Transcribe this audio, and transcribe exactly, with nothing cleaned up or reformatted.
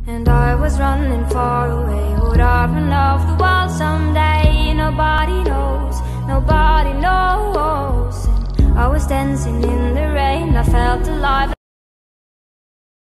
And I was running far away. Would I run off the world someday? Nobody knows, nobody knows. And I was dancing in the rain, I felt alive.